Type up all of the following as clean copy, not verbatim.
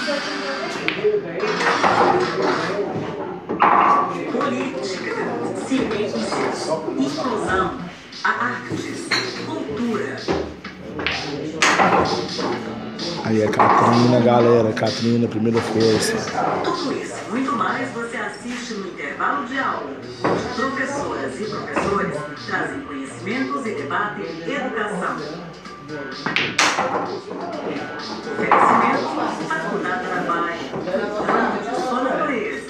Política, ciências, inclusão, artes, cultura. Aí é Catrina, galera. Catrina, primeira força. Tudo isso e muito mais você assiste no intervalo de aula. Professoras e professores trazem conhecimentos e debatem educação. Oferecimento, Faculdade Trabalho, cuidando de sua natureza.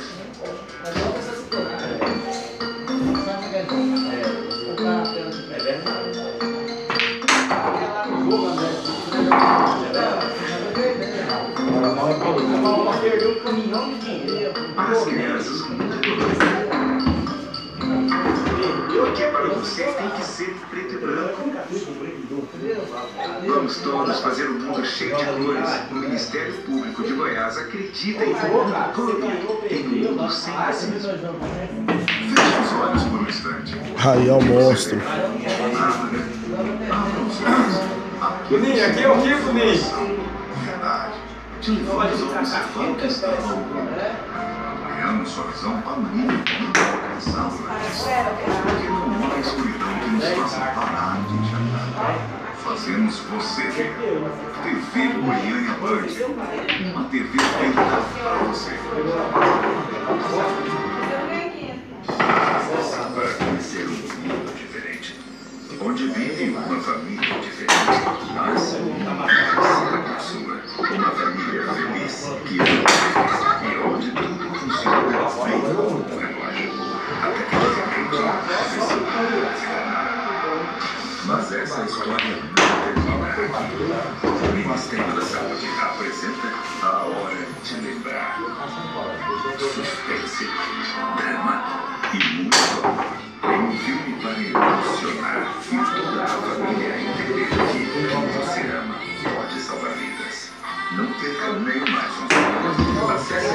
Para as crianças, o mundo é colorido. Porque para você tem que ser preto e branco. Vamos todos fazer um mundo cheio de cores. O Ministério Público de Goiás acredita em um mundo colorido, em um mundo sem racismo. Feche os olhos por um instante. Aí é o monstro. Juninho, aqui é o que, Juninho? Verdade. Te levamos a observar o que está faltando. Ampliamos sua visão para o mínimo de alcançar porque não há escuridão que nos faça parar de enxergar. Fazemos você ver. TV Goiânia Band. Uma TV feita para você. Para conhecer um mundo diferente, onde vive uma família diferente, mas uma família sua. Uma família feliz que ama e onde tudo funciona bem como um relógio. Até que de repente a pessoa mas essa história não termina aqui. O Ministério da Saúde apresenta A Hora de Lembrar. Suspense, drama e muito amor. É um filme para emocionar e toda a família entender que o que você ama pode salvar vidas. Não perca nem mais um segundo. Acesse a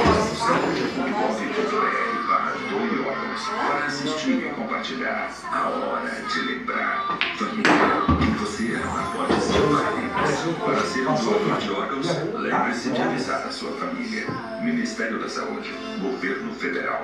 www.com.br/doe-órgãos para assistir e compartilhar. A Hora de Lembrar. Família, quem você ama pode salvar vidas. Para ser um doador de órgãos, lembre-se de avisar a sua família. Ministério da Saúde, Governo Federal.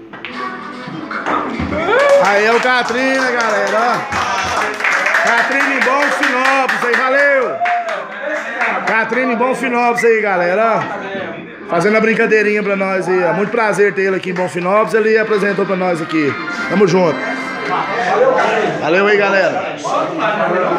Aí é o Catrina, galera. Catrina em Bonfinópolis aí, valeu. Catrina em Bonfinópolis aí, galera. Fazendo a brincadeirinha pra nós aí. É muito prazer ter ele aqui em Bonfinópolis. Ele apresentou pra nós aqui. Tamo junto. Valeu aí, galera.